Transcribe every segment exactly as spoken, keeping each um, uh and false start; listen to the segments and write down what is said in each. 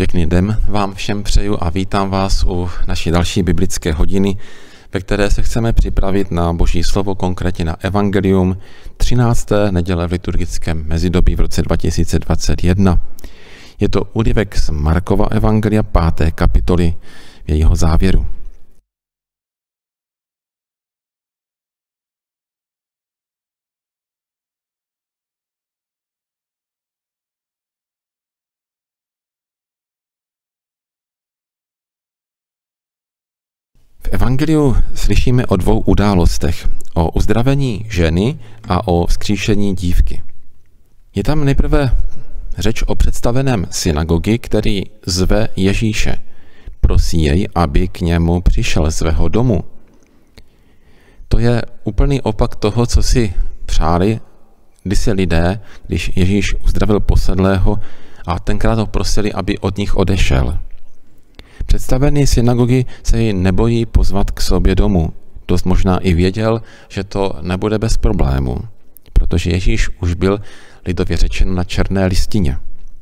Pěkný den vám všem přeju a vítám vás u naší další biblické hodiny, ve které se chceme připravit na Boží slovo, konkrétně na Evangelium třinácté neděle v liturgickém mezidobí v roce dva tisíce dvacet jedna. Je to úryvek z Markova Evangelia páté kapitoly v jejího závěru. V Evangeliu slyšíme o dvou událostech, o uzdravení ženy a o vzkříšení dívky. Je tam nejprve řeč o představeném synagogy, který zve Ježíše. Prosí jej, aby k němu přišel z svého domu. To je úplný opak toho, co si přáli kdysi lidé, když Ježíš uzdravil posedlého a tenkrát ho prosili, aby od nich odešel. Představený synagogy se jej nebojí pozvat k sobě domů. Dost možná i věděl, že to nebude bez problému, protože Ježíš už byl lidově řečeno na černé listině.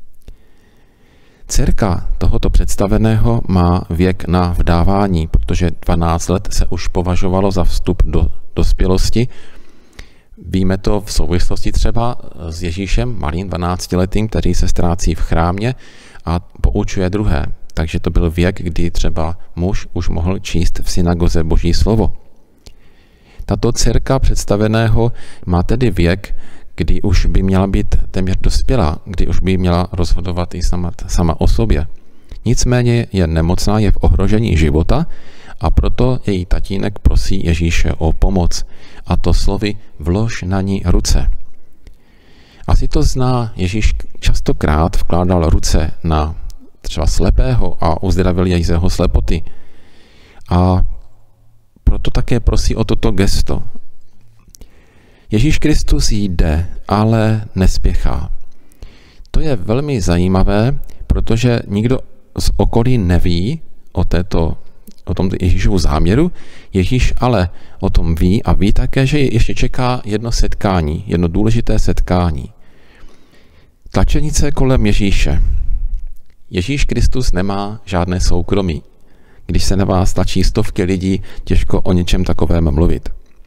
Dcerka tohoto představeného má věk na vdávání, protože dvanáct let se už považovalo za vstup do dospělosti. Víme to v souvislosti třeba s Ježíšem, malým dvanáctiletým, který se ztrácí v chrámě a poučuje druhé. Takže to byl věk, kdy třeba muž už mohl číst v synagoze Boží slovo. Tato dcerka představeného má tedy věk, kdy už by měla být téměř dospělá, kdy už by měla rozhodovat i sama, sama o sobě. Nicméně je nemocná, je v ohrožení života a proto její tatínek prosí Ježíše o pomoc, a to slovy vlož na ní ruce. Asi to zná, Ježíš častokrát vkládal ruce na třeba slepého a uzdravil jej z jeho slepoty. A proto také prosí o toto gesto. Ježíš Kristus jde, ale nespěchá. To je velmi zajímavé, protože nikdo z okolí neví o, této, o tomto Ježíšovu záměru. Ježíš ale o tom ví a ví také, že ještě čeká jedno setkání, jedno důležité setkání. Tlačenice kolem Ježíše. Ježíš Kristus nemá žádné soukromí. Když se na vás tlačí stovky lidí, těžko o něčem takovém mluvit.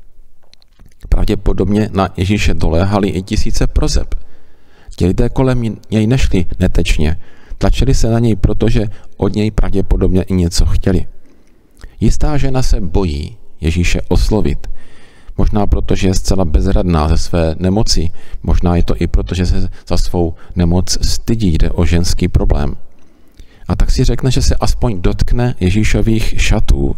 Pravděpodobně na Ježíše doléhali i tisíce proseb. Ti lidé kolem něj nešli netečně. Tlačili se na něj, protože od něj pravděpodobně i něco chtěli. Jistá žena se bojí Ježíše oslovit. Možná proto, že je zcela bezradná ze své nemoci. Možná je to i proto, že se za svou nemoc stydí, jde o ženský problém. A tak si řekne, že se aspoň dotkne Ježíšových šatů.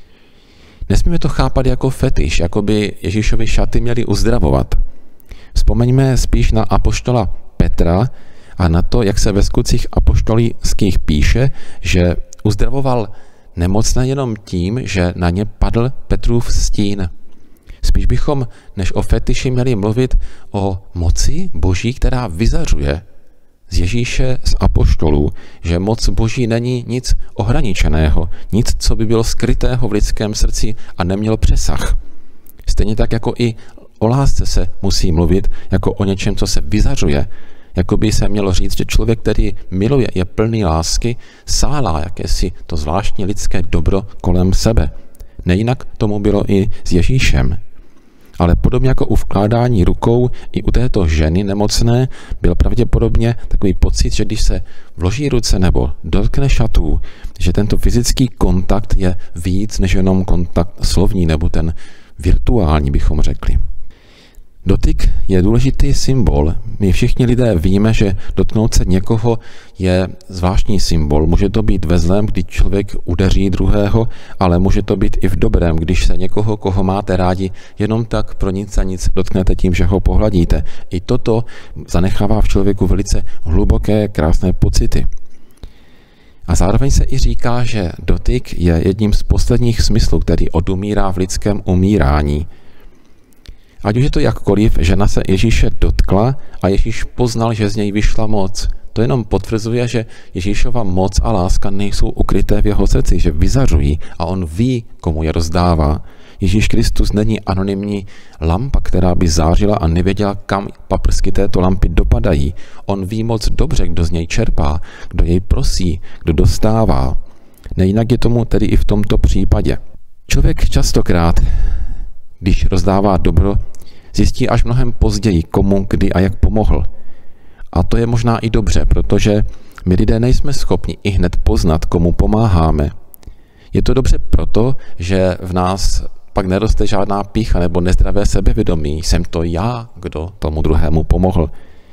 Nesmíme to chápat jako fetiš, jako by Ježíšovi šaty měly uzdravovat. Vzpomeňme spíš na apoštola Petra a na to, jak se ve skutcích apoštolských píše, že uzdravoval nemocné jenom tím, že na ně padl Petrův stín. Spíš bychom, než o fetiši, měli mluvit o moci Boží, která vyzařuje z Ježíše, z apoštolů, že moc Boží není nic ohraničeného, nic, co by bylo skrytého v lidském srdci a nemělo přesah. Stejně tak, jako i o lásce se musí mluvit jako o něčem, co se vyzařuje. Jako by se mělo říct, že člověk, který miluje, je plný lásky, sálá jakési to zvláštní lidské dobro kolem sebe. Nejinak tomu bylo i s Ježíšem. Ale podobně jako u vkládání rukou i u této ženy nemocné byl pravděpodobně takový pocit, že když se vloží ruce nebo dotkne šatů, že tento fyzický kontakt je víc než jenom kontakt slovní nebo ten virtuální, bychom řekli. Dotyk je důležitý symbol. My všichni lidé víme, že dotknout se někoho je zvláštní symbol. Může to být ve zlém, když člověk udeří druhého, ale může to být i v dobrém, když se někoho, koho máte rádi, jenom tak pro nic a nic dotknete tím, že ho pohladíte. I toto zanechává v člověku velice hluboké, krásné pocity. A zároveň se i říká, že dotyk je jedním z posledních smyslů, který odumírá v lidském umírání. Ať už je to jakkoliv, žena se Ježíše dotkla a Ježíš poznal, že z něj vyšla moc. To jenom potvrzuje, že Ježíšova moc a láska nejsou ukryté v jeho srdci, že vyzařují a on ví, komu je rozdává. Ježíš Kristus není anonymní lampa, která by zářila a nevěděla, kam paprsky této lampy dopadají. On ví moc dobře, kdo z něj čerpá, kdo jej prosí, kdo dostává. Nejinak je tomu tedy i v tomto případě. Člověk častokrát, když rozdává dobro, zjistí až mnohem později, komu, kdy a jak pomohl. A to je možná i dobře, protože my lidé nejsme schopni i hned poznat, komu pomáháme. Je to dobře proto, že v nás pak neroste žádná pýcha nebo nezdravé sebevědomí. Jsem to já, kdo tomu druhému pomohl.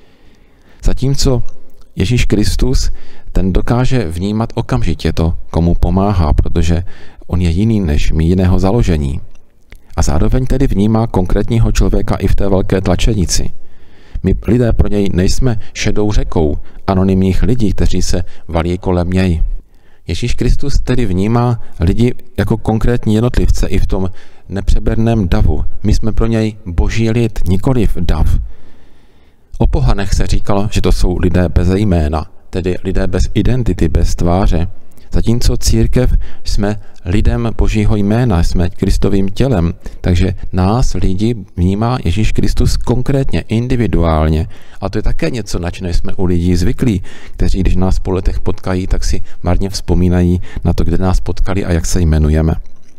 Zatímco Ježíš Kristus, ten dokáže vnímat okamžitě to, komu pomáhá, protože on je jiný než my, jiného založení. A zároveň tedy vnímá konkrétního člověka i v té velké tlačenici. My lidé pro něj nejsme šedou řekou anonymních lidí, kteří se valí kolem něj. Ježíš Kristus tedy vnímá lidi jako konkrétní jednotlivce i v tom nepřeberném davu. My jsme pro něj boží lid, nikoliv dav. O pohanech se říkalo, že to jsou lidé bez jména, tedy lidé bez identity, bez tváře. Zatímco církev jsme lidem božího jména, jsme Kristovým tělem, takže nás lidi vnímá Ježíš Kristus konkrétně, individuálně. A to je také něco, na čem jsme u lidí zvyklí, kteří, když nás po letech potkají, tak si marně vzpomínají na to, kde nás potkali a jak se jmenujeme.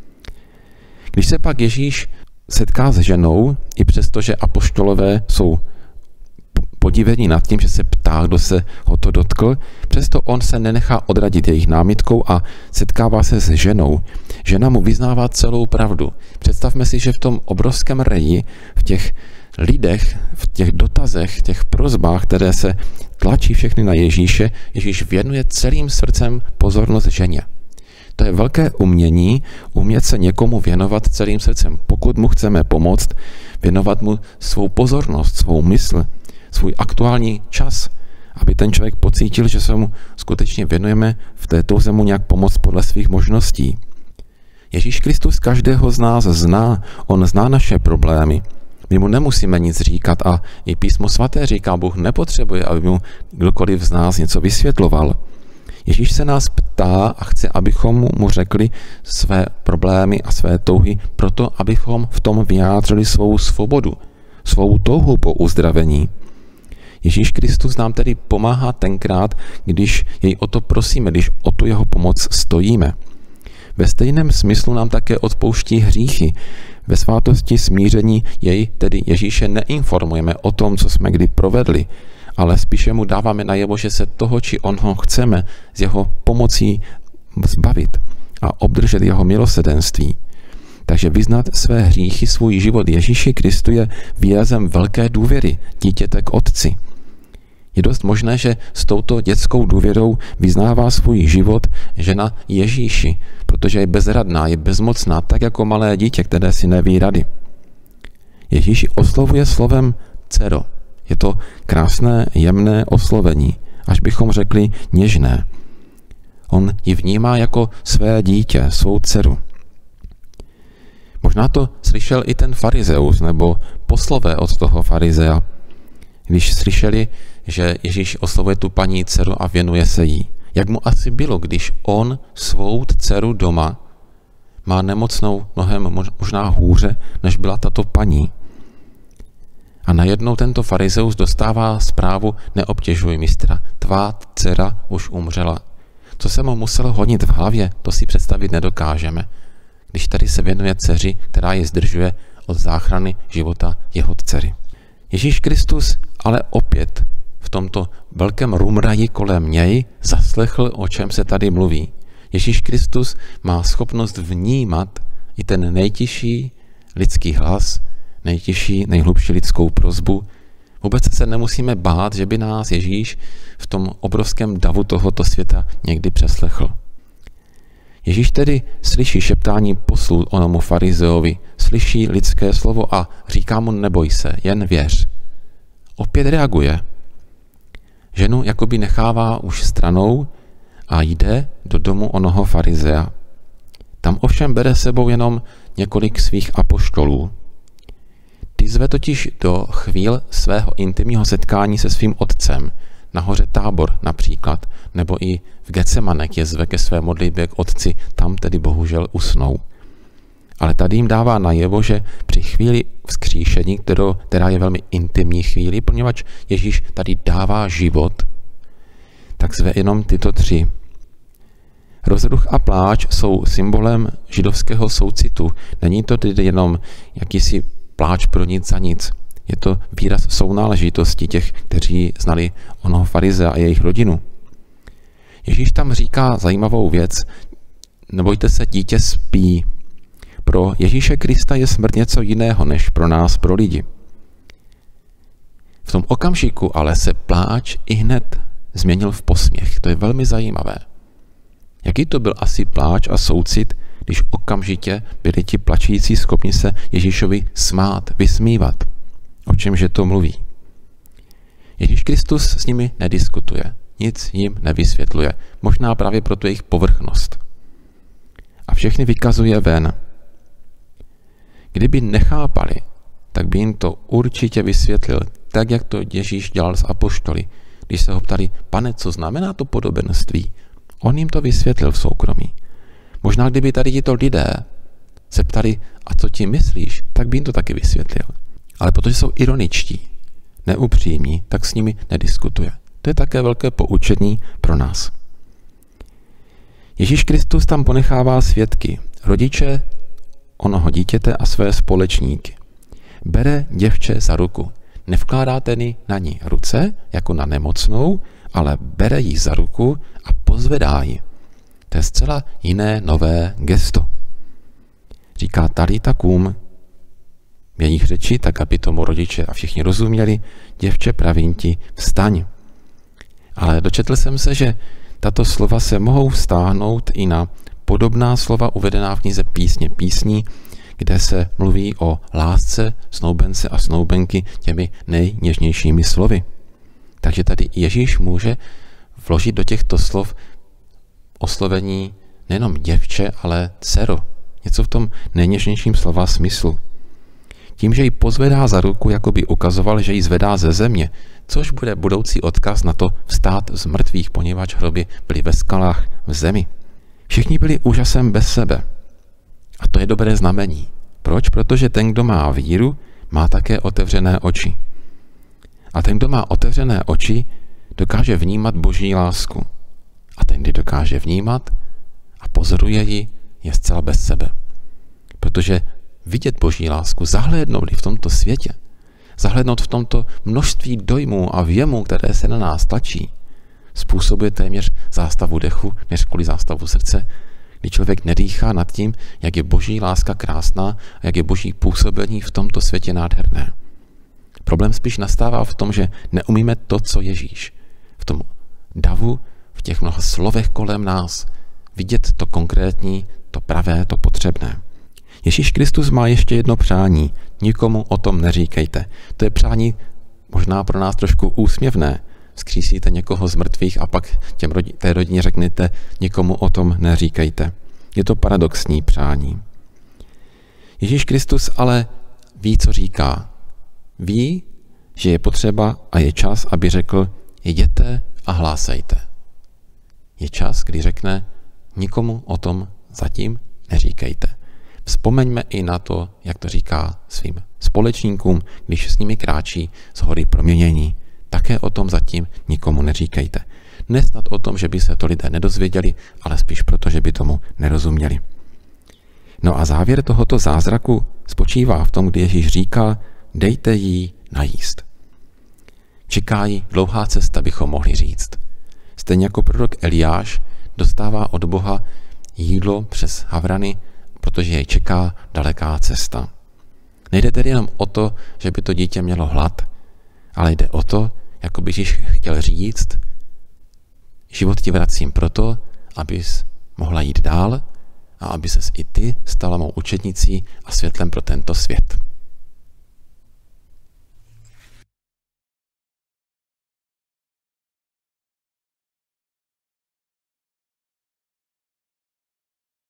Když se pak Ježíš setká s ženou, i přesto, že apoštolové jsou podivení nad tím, že se ptá, kdo se ho to dotkl, přesto on se nenechá odradit jejich námitkou a setkává se s ženou. Žena mu vyznává celou pravdu. Představme si, že v tom obrovském reji, v těch lidech, v těch dotazech, v těch prosbách, které se tlačí všechny na Ježíše, Ježíš věnuje celým srdcem pozornost ženě. To je velké umění, umět se někomu věnovat celým srdcem. Pokud mu chceme pomoct, věnovat mu svou pozornost, svou mysl, svůj aktuální čas, aby ten člověk pocítil, že se mu skutečně věnujeme v té touze mu nějak pomoct podle svých možností. Ježíš Kristus každého z nás zná, on zná naše problémy. My mu nemusíme nic říkat a i Písmo svaté říká, Bůh nepotřebuje, aby mu kdokoliv z nás něco vysvětloval. Ježíš se nás ptá a chce, abychom mu řekli své problémy a své touhy, proto abychom v tom vyjádřili svou svobodu, svou touhu po uzdravení. Ježíš Kristus nám tedy pomáhá tenkrát, když jej o to prosíme, když o tu jeho pomoc stojíme. Ve stejném smyslu nám také odpouští hříchy. Ve svátosti smíření jej, tedy Ježíše, neinformujeme o tom, co jsme kdy provedli, ale spíše mu dáváme najevo, že se toho, či onho chceme s jeho pomocí zbavit a obdržet jeho milosedenství. Takže vyznat své hříchy, svůj život Ježíši Kristu je výrazem velké důvěry dítěte k Otci. Je dost možné, že s touto dětskou důvěrou vyznává svůj život žena Ježíši, protože je bezradná, je bezmocná, tak jako malé dítě, které si neví rady. Ježíš oslovuje slovem dcero. Je to krásné, jemné oslovení, až bychom řekli něžné. On ji vnímá jako své dítě, svou dceru. Možná to slyšel i ten farizeus, nebo poslové od toho farizea, když slyšeli, že Ježíš oslovuje tu paní dceru a věnuje se jí. Jak mu asi bylo, když on svou dceru doma má nemocnou mnohem možná hůře, než byla tato paní. A najednou tento farizeus dostává zprávu: neobtěžuj mistra, tvá dcera už umřela. Co se mu muselo honit v hlavě, to si představit nedokážeme, když tady se věnuje dceři, která je zdržuje od záchrany života jeho dcery. Ježíš Kristus ale opět v tomto velkém rumraji kolem něj zaslechl, o čem se tady mluví. Ježíš Kristus má schopnost vnímat i ten nejtižší lidský hlas, nejtižší, nejhlubší lidskou prosbu. Vůbec se nemusíme bát, že by nás Ježíš v tom obrovském davu tohoto světa někdy přeslechl. Ježíš tedy slyší šeptání poslů onomu farizeovi, slyší lidské slovo a říká mu: neboj se, jen věř. Opět reaguje. Ženu jakoby nechává už stranou a jde do domu onoho farizea. Tam ovšem bere sebou jenom několik svých apoštolů. Ty zve totiž do chvíl svého intimního setkání se svým otcem, na hoře Tábor například, nebo i v Getsemanek je zve ke své modlitbě k otci, tam tedy bohužel usnou. Ale tady jim dává najevo, že při chvíli vzkříšení, kterou, která je velmi intimní chvíli, poněvadž Ježíš tady dává život, tak zve jenom tyto tři. Rozruch a pláč jsou symbolem židovského soucitu. Není to tedy jenom jakýsi pláč pro nic za nic. Je to výraz sounáležitosti těch, kteří znali onoho farizea a jejich rodinu. Ježíš tam říká zajímavou věc. Nebojte se, dítě spí. Pro Ježíše Krista je smrt něco jiného než pro nás, pro lidi. V tom okamžiku ale se pláč i hned změnil v posměch. To je velmi zajímavé. Jaký to byl asi pláč a soucit, když okamžitě byli ti plačící schopni se Ježíšovi smát, vysmívat. O čemže to mluví? Ježíš Kristus s nimi nediskutuje, nic jim nevysvětluje, možná právě pro tu jejich povrchnost. A všechny vykazuje ven. Kdyby nechápali, tak by jim to určitě vysvětlil, tak jak to Ježíš dělal s apoštoly, když se ho ptali, pane, co znamená to podobenství? On jim to vysvětlil v soukromí. Možná kdyby tady tito lidé se ptali, a co ti myslíš, tak by jim to taky vysvětlil. Ale protože jsou ironičtí, neupřímní, tak s nimi nediskutuje. To je také velké poučení pro nás. Ježíš Kristus tam ponechává svědky, rodiče onoho dítěte a své společníky. Bere děvče za ruku. Nevkládá tedy na ní ruce, jako na nemocnou, ale bere ji za ruku a pozvedá ji. To je zcela jiné, nové gesto. Říká talita kum, v jejich řeči, tak aby tomu rodiče a všichni rozuměli, děvče pravinti, vstaň. Ale dočetl jsem se, že tato slova se mohou vztáhnout i na podobná slova uvedená v knize Písně písní, kde se mluví o lásce snoubence a snoubenky těmi nejněžnějšími slovy. Takže tady Ježíš může vložit do těchto slov oslovení nejenom děvče, ale dcero. Něco v tom nejněžnějším slova smyslu. Tím, že ji pozvedá za ruku, jako by ukazoval, že ji zvedá ze země, což bude budoucí odkaz na to vstát z mrtvých, poněvadž hroby byly ve skalách v zemi. Všichni byli úžasem bez sebe. A to je dobré znamení. Proč? Protože ten, kdo má víru, má také otevřené oči. A ten, kdo má otevřené oči, dokáže vnímat Boží lásku. A ten, kdo dokáže vnímat a pozoruje ji, je zcela bez sebe. Protože vidět Boží lásku, zahlédnout v tomto světě, zahlédnout v tomto množství dojmů a věmů, které se na nás tlačí, způsobuje téměř zástavu dechu, než kvůli zástavu srdce, kdy člověk nedýchá nad tím, jak je Boží láska krásná a jak je Boží působení v tomto světě nádherné. Problém spíš nastává v tom, že neumíme to, co Ježíš. V tom davu, v těch mnoha slovech kolem nás, vidět to konkrétní, to pravé, to potřebné. Ježíš Kristus má ještě jedno přání. Nikomu o tom neříkejte. To je přání možná pro nás trošku úsměvné. Vzkřísíte někoho z mrtvých a pak těm rodi- té rodině řeknete, nikomu o tom neříkejte. Je to paradoxní přání. Ježíš Kristus ale ví, co říká. Ví, že je potřeba a je čas, aby řekl, jděte a hlásejte. Je čas, kdy řekne, nikomu o tom zatím neříkejte. Vzpomeňme i na to, jak to říká svým společníkům, když s nimi kráčí z hory proměnění. Také o tom zatím nikomu neříkejte. Nesnad o tom, že by se to lidé nedozvěděli, ale spíš proto, že by tomu nerozuměli. No a závěr tohoto zázraku spočívá v tom, kdy Ježíš říká, dejte jí najíst. Čeká jí dlouhá cesta, bychom mohli říct. Stejně jako prorok Eliáš dostává od Boha jídlo přes havrany, protože jej čeká daleká cesta. Nejde tedy jenom o to, že by to dítě mělo hlad, ale jde o to, jako by Ježíš chtěl říct, život ti vracím proto, abys mohla jít dál a aby ses i ty stala mou učednicí a světlem pro tento svět.